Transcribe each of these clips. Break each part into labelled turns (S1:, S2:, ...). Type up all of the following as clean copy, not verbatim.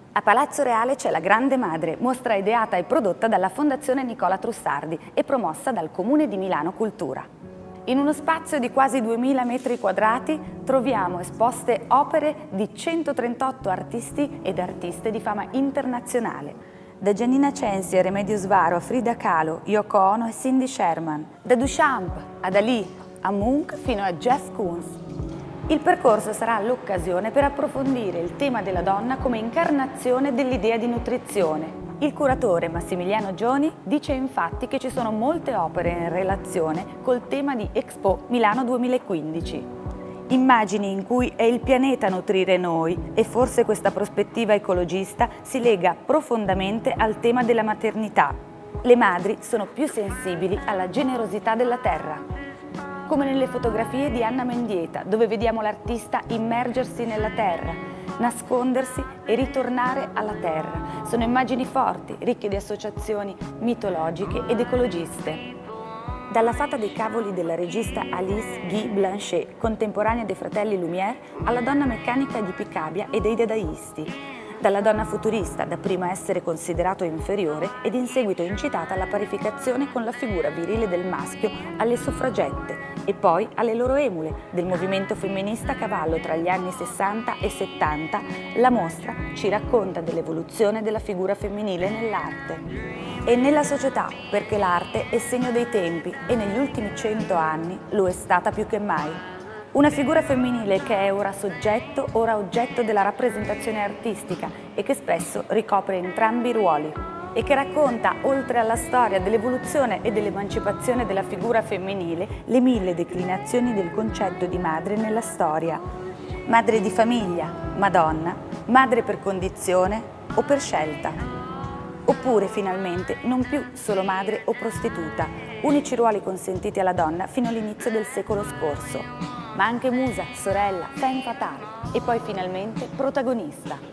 S1: A Palazzo Reale c'è la Grande Madre, mostra ideata e prodotta dalla Fondazione Nicola Trussardi e promossa dal Comune di Milano Cultura. In uno spazio di quasi 2000 metri quadrati troviamo esposte opere di 138 artisti ed artiste di fama internazionale. Da Giannina Censi a Remedios Varo, a Frida Kahlo, Yoko Ono e Cindy Sherman. Da Duchamp a Dalì, a Munch fino a Jeff Koons. Il percorso sarà l'occasione per approfondire il tema della donna come incarnazione dell'idea di nutrizione. Il curatore Massimiliano Gioni dice infatti che ci sono molte opere in relazione col tema di Expo Milano 2015. Immagini in cui è il pianeta a nutrire noi e forse questa prospettiva ecologista si lega profondamente al tema della maternità. Le madri sono più sensibili alla generosità della terra. Come nelle fotografie di Anna Mendieta, dove vediamo l'artista immergersi nella terra, nascondersi e ritornare alla terra. Sono immagini forti, ricche di associazioni mitologiche ed ecologiste. Dalla Fata dei cavoli della regista Alice Guy Blanchet, contemporanea dei fratelli Lumière, alla donna meccanica di Picabia e dei dadaisti. Dalla donna futurista, dapprima essere considerato inferiore ed in seguito incitata alla parificazione con la figura virile del maschio, alle suffragette e poi alle loro emule del movimento femminista a cavallo tra gli anni 60 e 70, la mostra ci racconta dell'evoluzione della figura femminile nell'arte e nella società, perché l'arte è segno dei tempi e negli ultimi 100 anni lo è stata più che mai. Una figura femminile che è ora soggetto, ora oggetto della rappresentazione artistica e che spesso ricopre entrambi i ruoli e che racconta, oltre alla storia dell'evoluzione e dell'emancipazione della figura femminile, le 1000 declinazioni del concetto di madre nella storia. Madre di famiglia, Madonna, madre per condizione o per scelta. Oppure, finalmente, non più solo madre o prostituta, unici ruoli consentiti alla donna fino all'inizio del secolo scorso. Ma anche musa, sorella, femme fatale e poi finalmente protagonista.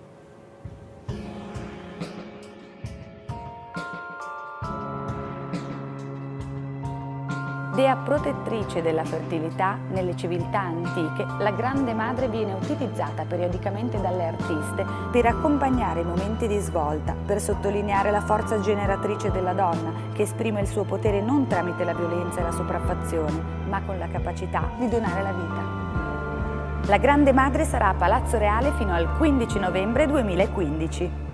S1: Dea protettrice della fertilità, nelle civiltà antiche, la Grande Madre viene utilizzata periodicamente dalle artiste per accompagnare i momenti di svolta, per sottolineare la forza generatrice della donna, che esprime il suo potere non tramite la violenza e la sopraffazione, ma con la capacità di donare la vita. La Grande Madre sarà a Palazzo Reale fino al 15 novembre 2015.